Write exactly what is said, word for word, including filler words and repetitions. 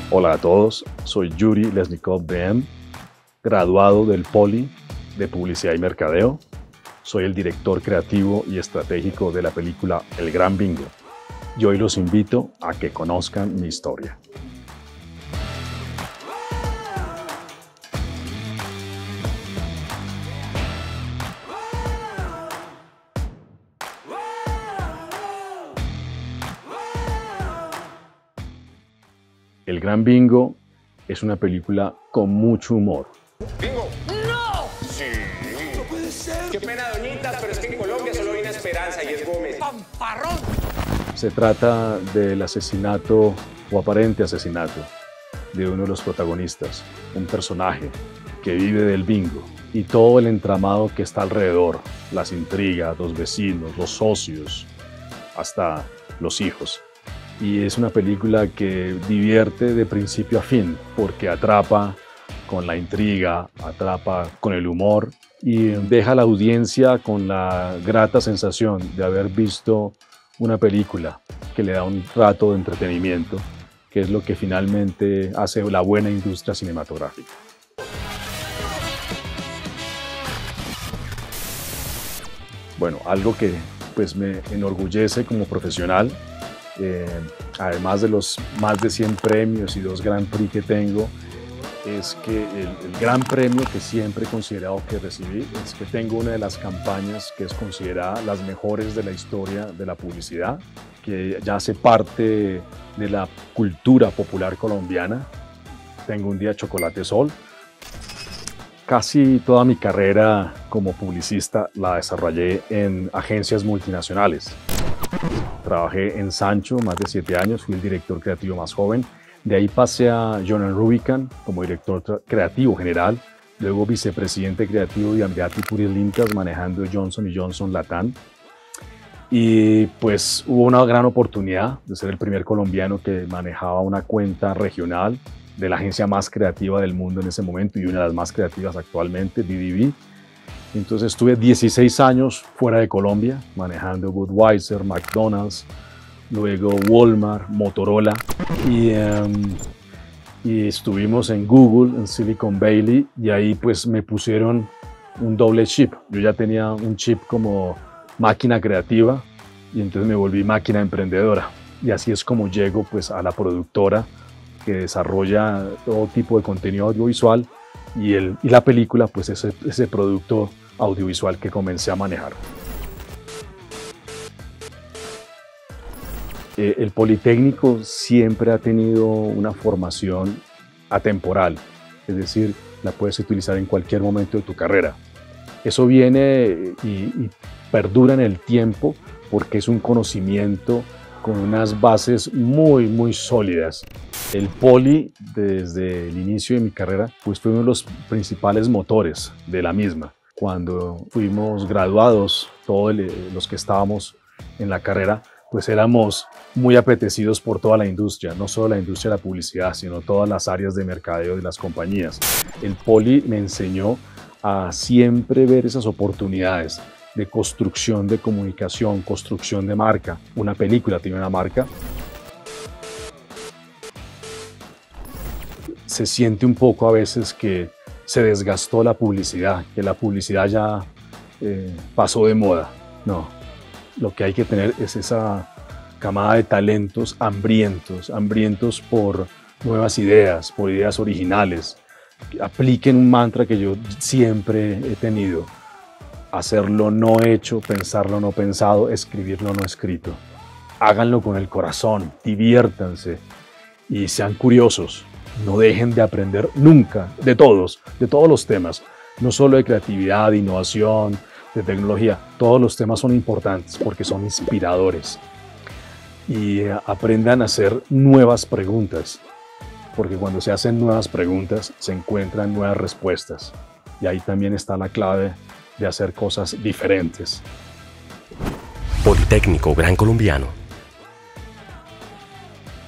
Hola a todos, soy Yuri Lesnikov B M, graduado del Poli de Publicidad y Mercadeo. Soy el director creativo y estratégico de la película El Gran Bingo y hoy los invito a que conozcan mi historia. El Gran Bingo es una película con mucho humor. ¡Bingo! ¡No! Sí. No puede ser. Qué pena, doñita, pero es que en Colombia solo hay una esperanza y es Gómez. ¡Pamparrón! Se trata del asesinato o aparente asesinato de uno de los protagonistas, un personaje que vive del bingo y todo el entramado que está alrededor, las intrigas, los vecinos, los socios, hasta los hijos. Y es una película que divierte de principio a fin porque atrapa con la intriga, atrapa con el humor y deja a la audiencia con la grata sensación de haber visto una película que le da un rato de entretenimiento, que es lo que finalmente hace la buena industria cinematográfica. Bueno, algo que pues me enorgullece como profesional, eh, además de los más de cien premios y dos Grand Prix que tengo, es que el, el gran premio que siempre he considerado que recibí es que tengo una de las campañas que es considerada las mejores de la historia de la publicidad, que ya hace parte de la cultura popular colombiana. Tengo un día Chocolate Sol. Casi toda mi carrera como publicista la desarrollé en agencias multinacionales. Trabajé en Sancho más de siete años, fui el director creativo más joven. De ahí pasé a John Rubicam como director creativo general, luego vicepresidente creativo de Ambeati Puris Limpias manejando Johnson y Johnson Latam. Y pues hubo una gran oportunidad de ser el primer colombiano que manejaba una cuenta regional de la agencia más creativa del mundo en ese momento y una de las más creativas actualmente, B D B. Entonces estuve dieciséis años fuera de Colombia manejando Budweiser, McDonald's, luego Walmart, Motorola y, um, y estuvimos en Google, en Silicon Valley y ahí pues me pusieron un doble chip. Yo ya tenía un chip como máquina creativa y entonces me volví máquina emprendedora y así es como llego pues a la productora que desarrolla todo tipo de contenido audiovisual y, el, y la película pues ese, ese producto audiovisual que comencé a manejar. El Politécnico siempre ha tenido una formación atemporal, es decir, la puedes utilizar en cualquier momento de tu carrera. Eso viene y, y perdura en el tiempo porque es un conocimiento con unas bases muy, muy sólidas. El Poli, desde el inicio de mi carrera, pues fue uno de los principales motores de la misma. Cuando fuimos graduados, todos los que estábamos en la carrera, pues éramos muy apetecidos por toda la industria, no solo la industria de la publicidad, sino todas las áreas de mercadeo de las compañías. El Poli me enseñó a siempre ver esas oportunidades de construcción de comunicación, construcción de marca. Una película tiene una marca. Se siente un poco a veces que se desgastó la publicidad, que la publicidad ya eh, pasó de moda. No, lo que hay que tener es esa camada de talentos hambrientos, hambrientos por nuevas ideas, por ideas originales. Apliquen un mantra que yo siempre he tenido: hacerlo no hecho, pensarlo no pensado, escribirlo no escrito. Háganlo con el corazón, diviértanse y sean curiosos. No dejen de aprender nunca, de todos, de todos los temas, no solo de creatividad, de innovación, de tecnología. Todos los temas son importantes porque son inspiradores. Y aprendan a hacer nuevas preguntas, porque cuando se hacen nuevas preguntas se encuentran nuevas respuestas. Y ahí también está la clave de hacer cosas diferentes. Politécnico Gran Colombiano.